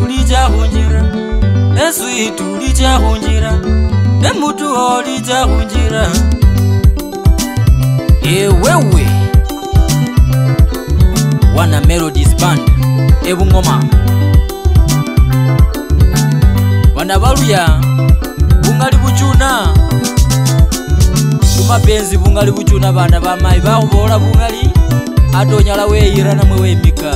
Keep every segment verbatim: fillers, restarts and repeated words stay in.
ulija hunjira esweet ulija hunjira emutu olija hunjira ewewe wana Melodies Band ebungoma wana baluya bungali buchuna kumapenzi bungali buchuna bana bamayi bakubola bungali atonyala weyira namwe wemika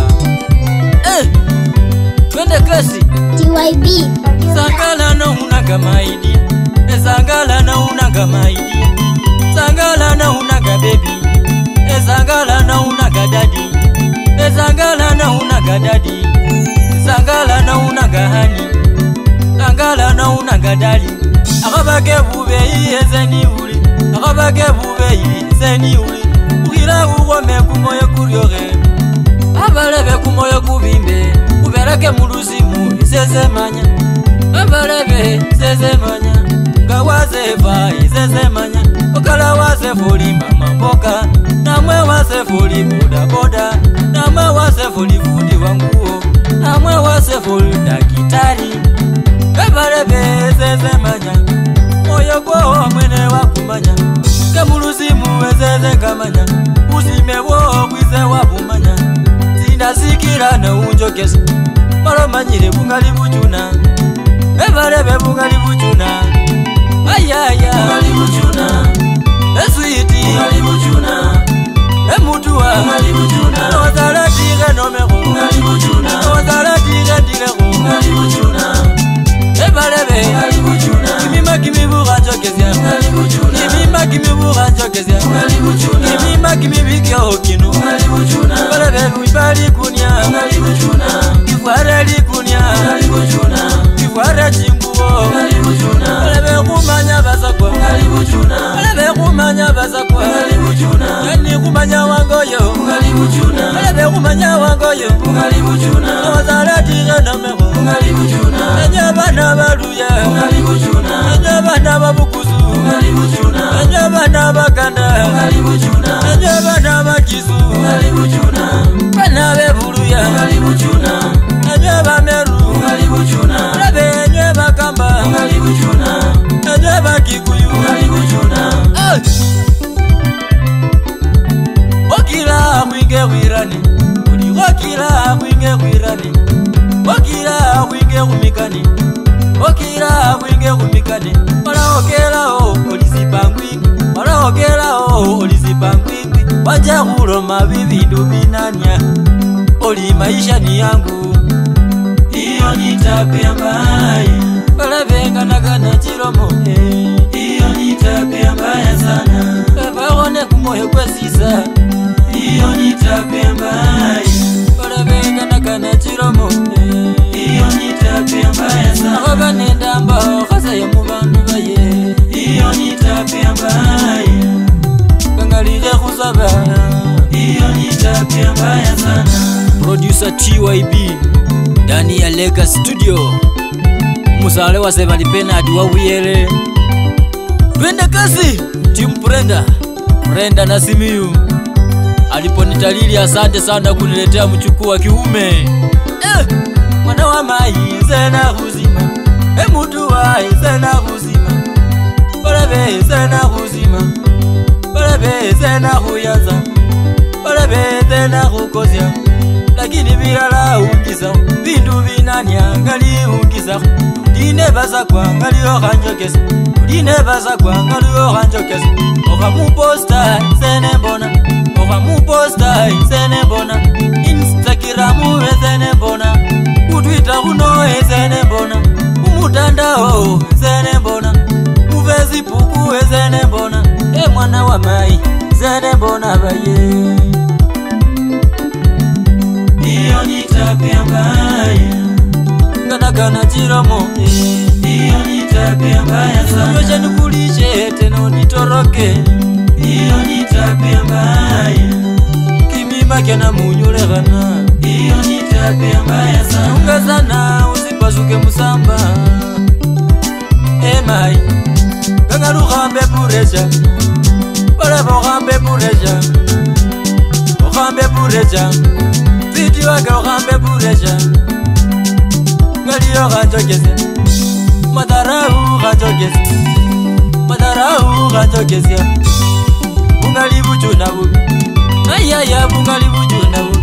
eh twende kasi T Y B sangala na unaga maidi sangala na unaga maidi sangala na unaga baby sangala na unaga daddy sangala na unaga daddy sangala na unaga hani sangala na unaga dali akabake bubeyi ezeni uli akabake bubeyi ezeni uli ukira uwome kumoyo kuryoge abalebe kumoyo kubimbe ubereke muluzimu isezemanya abalebe isezemanya nga wazeva isezemanya okala wazefuli mama mboka namwe wazefuli boda boda namwe wazefuli fundi wanguo namwe wazefuli dakitari abalebe isezemanya moyo kwa mwene wakumanya kemuluzimu ezeze kamanya uzime wo kwize wabumanya zindazikira na unjokesa malomanyire bungali buchuna ebalebe bungali buchuna ayaya bungali buchuna esweet bungali buchuna emutuwa bungali buchuna nozala tige nomero bungali buchuna nozala tige tige bungali buchuna ebalebe bungali buchuna kimima kimibura njokezya bungali buchuna kimima kimibura njokezya bungali buchuna kimima kimibikyo kinu bungali buchuna ebalebe wibali kunya bungali buchuna kifwara likunya bungali buchuna kifwara chinguo bungali buchuna ebalebe kumanya basakwa bungali buchuna ebalebe kumanya basakwa bungali buchuna yani kumanya wangoyo bungali buchuna ebalebe kumanya wangoyo bungali buchuna ozala tige nomero bungali buchuna enyabana baluya bungali buchuna enyabana babukuzu bungali buchuna enyabana bakanda bungali buchuna enyabana bakizu bungali buchuna bana bebuluya bungali buchuna enyaba meru bungali buchuna lebe enyaba kamba bungali buchuna enyaba kikuyu bungali buchuna okila mwinge wirani uli okila mwinge wirani okila mwinge kumikani okila mwinge kumikani wala okela o olizipangwingi wala okela o olizipangwingi wanja kuloma bibindu binanya oli maisha ni yangu iyo nitabia mbaya wala venga nakana chiromo iyo nitabia mbaya sana kabaone kumoyo kwesisa iyo nitabia mbaya wala venga nakana chiromo iyo nitabia mbaya sana oba nendamba khasa ya mubandu baye iyo nitabia mbaya kangalire khusaba iyo nitabia mbaya sana producer T Y B ndani ya Lega Studio musale wa Sebali Bernard wa Wiyele twende kasi Team Brenda Brenda na Simiyu aliponitalili asante sana kuniletea mchukuu wa kiume eh mwana wa mai zena huzima emutu wa zena huzima balabe zena huzima balabe zena huyaza balabe zena hukozya lakini bilala ungiza bindu binanya ngali ungiza dine baza kwa ngali oranjokesa dine baza kwa ngali oranjokesa oka mu posta zene mbona oka mu posta zene mbona Instagram zene mbona Twitter uno zene mbona umutandao zene mbona Facebook zene mbona e mwana wa mai zene mbona baye iyo nitabia mbaya kana kana chiromo iyo nitabia mbaya sana yoje nikulishe tena nitoroke iyo nitabia mbaya kimima kana munyule kana iyo nitabia mbaya sana ungazana usipasuke musamba e mai kangaru gambe pureja para bo gambe pureja o gambe pureja video aga gambe pureja Moyo ganjogeze Madarau ganjogeze Madarau ganjogeze Bungali buju na bubi Ayaya bungali buju na bubi